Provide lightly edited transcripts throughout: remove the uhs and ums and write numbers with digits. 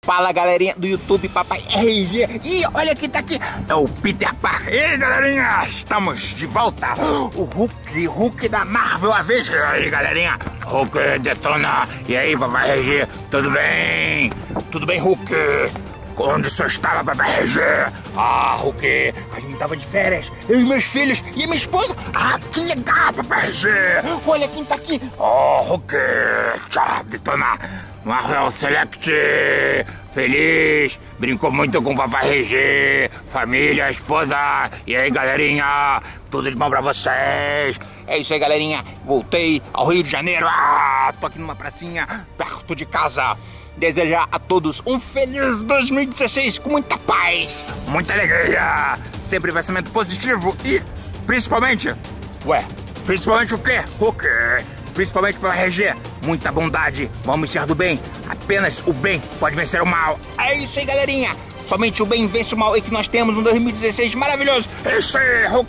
Fala, galerinha do YouTube, Papai RG. E olha quem tá aqui, é o Peter Parker. E aí, galerinha, estamos de volta. O Hulk da Marvel Avengers. E aí, galerinha, Hulk detona. E aí, Papai RG, tudo bem? Tudo bem, Hulk? Onde o senhor estava, Papai RG? Ah, Hulk, a gente tava de férias. Eu e meus filhos e minha esposa. Ah, que legal, Papai RG. Olha quem tá aqui. Oh, Hulk, tchau, detona. Marvel Select, feliz, brincou muito com o Papai RG, família, esposa, e aí, galerinha, tudo de bom pra vocês? É isso aí, galerinha, voltei ao Rio de Janeiro, tô aqui numa pracinha perto de casa. Desejar a todos um feliz 2016 com muita paz, muita alegria, sempre pensamento positivo e, principalmente, principalmente o quê? O quê? Principalmente para RG, muita bondade, vamos ser do bem, apenas o bem pode vencer o mal. É isso aí, galerinha, somente o bem vence o mal e que nós temos um 2016 maravilhoso. É isso aí, Hulk,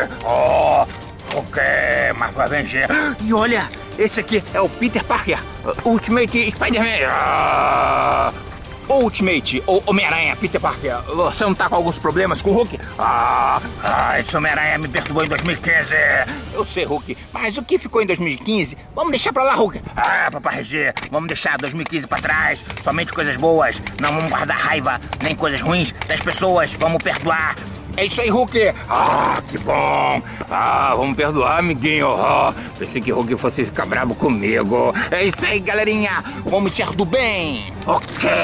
Hulk, Marvel Avenger. E olha, esse aqui é o Peter Parker, Ultimate Spider-Man. Ultimate, ou Homem-Aranha, Peter Parker, você não tá com alguns problemas com o Hulk? Esse Homem-Aranha me perturbou em 2015. Eu sei, Hulk, mas o que ficou em 2015? Vamos deixar pra lá, Hulk. Papai RG, vamos deixar 2015 pra trás. Somente coisas boas, não vamos guardar raiva, nem coisas ruins das pessoas, vamos perdoar. É isso aí, Hulk! Que bom! Vamos perdoar, amiguinho! Pensei que o Hulk fosse ficar bravo comigo. É isso aí, galerinha! Vamos ser do bem! O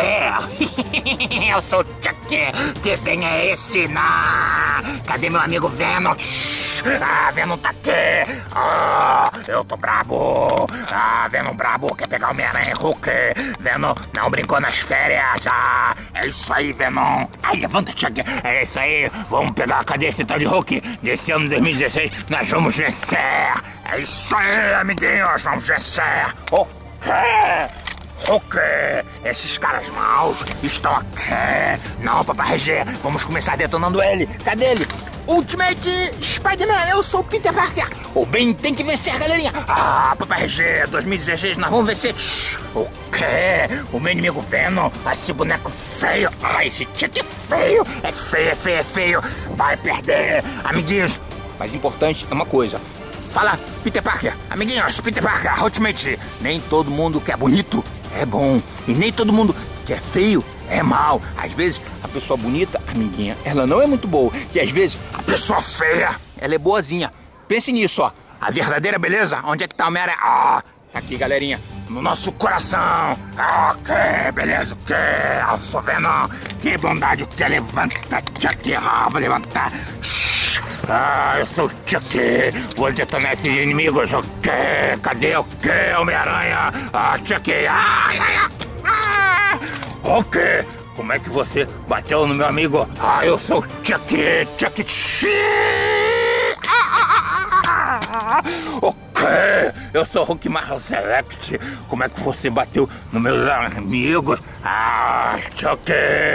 quê? Eu sou o Chuck! Que bem é esse? Cadê meu amigo Venom? Venom tá aqui! Eu tô brabo! Venom brabo, quer pegar o Homem-Aranha, Hulk! Venom não brincou nas férias! É isso aí, Venom! Levanta, Chuck! É isso aí! Vamos pegar, cadê esse tal de Hulk? Desse ano 2016, nós vamos vencer! É isso aí, amiguinhos, vamos vencer! O quê? Hulk, esses caras maus estão aqui! Não, Papai RG, vamos começar detonando ele! Cadê ele? Ultimate Spider-Man, eu sou o Peter Parker! O bem tem que vencer, galerinha! Papai RG, 2016 nós vamos vencer! O quê? O meu inimigo Venom, esse boneco feio! Esse Chuck é feio! É feio, é feio, é feio! Vai perder, amiguinhos! Mas importante é uma coisa. Fala, Peter Parker, amiguinhos, Peter Parker, Ultimate! Nem todo mundo que é bonito é bom, e nem todo mundo que é feio é mal. Às vezes a pessoa bonita, amiguinha, ela não é muito boa. E às vezes a pessoa feia, ela é boazinha. Pense nisso, ó. A verdadeira beleza, onde é que tá o Homem-Aranha? Aqui, galerinha, no nosso coração. Que beleza, que eu sou Venom. Que bondade, que levanta, Chuck, vou levantar. Eu sou o Chuck, vou detonar esses inimigos. O quê? Cadê o quê, Homem-Aranha? Chuck, o quê? Como é que você bateu no meu amigo? Eu sou o Chuck, O quê? Eu sou o Hulk Marvel Select. Como é que você bateu nos meus amigos? Chuck,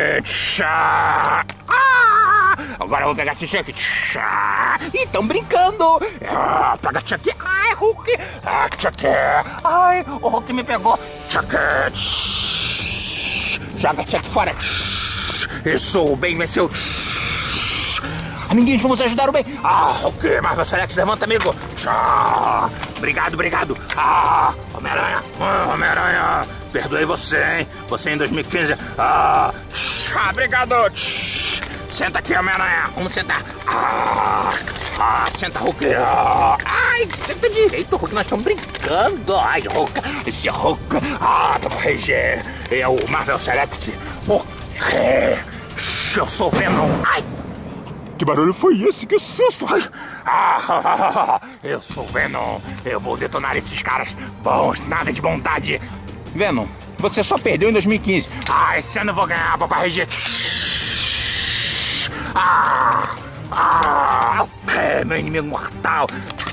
agora eu vou pegar esse Chuck. Ih, tão brincando. Pega Chuck. Hulk. Chuck. O Hulk me pegou. Chuck. Joga Chuck fora. Isso, o bem venceu. Amiguinhos, vamos ajudar o bem. Hulk, Marvel Select, levanta, amigo. Obrigado, obrigado. Homem-Aranha, Homem-Aranha. Perdoei você, hein? Você em 2015. Obrigado. Senta aqui, Homem-Aranha. Vamos sentar. Senta, Hulk. Senta direito, Hulk. Nós estamos brincando. Hulk. Esse Hulk. Papai RG. É o Marvel Select. Eu sou o Venom. Que barulho foi esse? Que susto! Eu sou o Venom. Eu vou detonar esses caras bons. Nada de bondade. Venom, você só perdeu em 2015. Esse ano eu vou ganhar, Papai RG. Ok, meu inimigo mortal.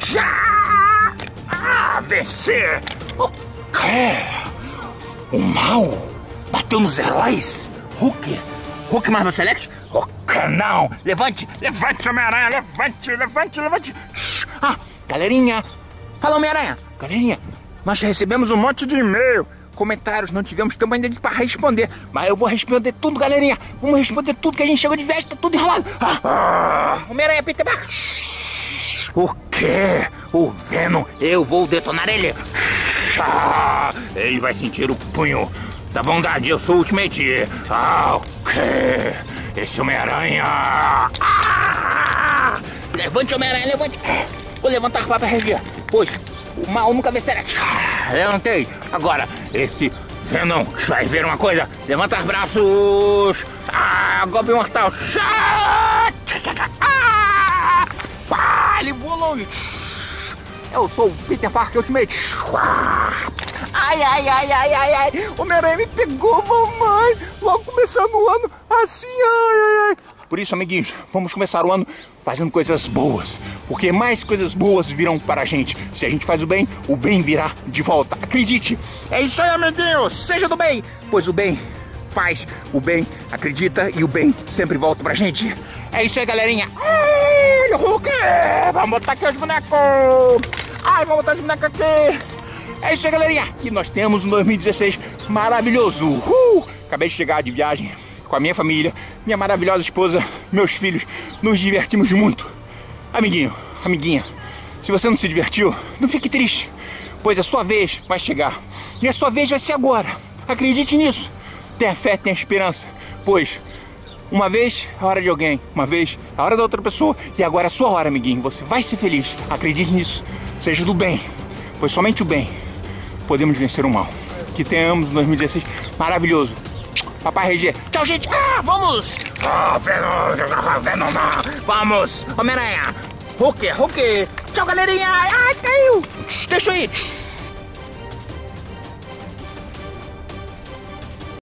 Vencer. O quê? O mal bateu nos heróis? Hulk Marvel Select? O que não? Levante, Homem-Aranha, levante. Galerinha, fala, Homem-Aranha. Galerinha, nós recebemos um monte de e-mail comentários, não tivemos tempo ainda para responder. Mas eu vou responder tudo, galerinha. Vamos responder tudo que a gente chegou de viagem, tá tudo enrolado. Homem-Aranha, Peter Parker. O quê? O Venom, eu vou detonar ele. Ele vai sentir o punho da bondade, eu sou o Ultimate. O quê? Esse Homem-Aranha. Levante, Homem-Aranha, levante. Vou levantar para RG, pois o mal nunca vencerá. Levantei. Agora, esse Venom vai ver uma coisa. Levantar braços. Golpe mortal. Ele voa longe. Eu sou o Peter Parker Ultimate. Ai. Homem-Aranha me pegou, mamãe. Logo começando o ano assim, ai. Por isso, amiguinhos, vamos começar o ano fazendo coisas boas. Porque mais coisas boas virão para a gente. Se a gente faz o bem virá de volta. Acredite. É isso aí, amiguinhos. Seja do bem. Pois o bem faz o bem, acredita, e o bem sempre volta pra gente. É isso aí, galerinha. Hulk! Vamos botar aqui os bonecos. Vamos botar os bonecos aqui. É isso aí, galerinha. E nós temos um 2016 maravilhoso. Acabei de chegar de viagem com a minha família, minha maravilhosa esposa, meus filhos. Nos divertimos muito. Amiguinho, amiguinha, se você não se divertiu, não fique triste, pois a sua vez vai chegar. E a sua vez vai ser agora. Acredite nisso. Tenha fé, tenha esperança. Pois uma vez é a hora de alguém, uma vez é a hora da outra pessoa, e agora é a sua hora, amiguinho. Você vai ser feliz. Acredite nisso. Seja do bem, pois somente o bem podemos vencer o mal. Que tenhamos um 2016 maravilhoso. Papai RG. Tchau, gente. Vamos. Venom. Vamos. Homem-Aranha. Hulk. Tchau, galerinha. Caiu. Deixa eu ir.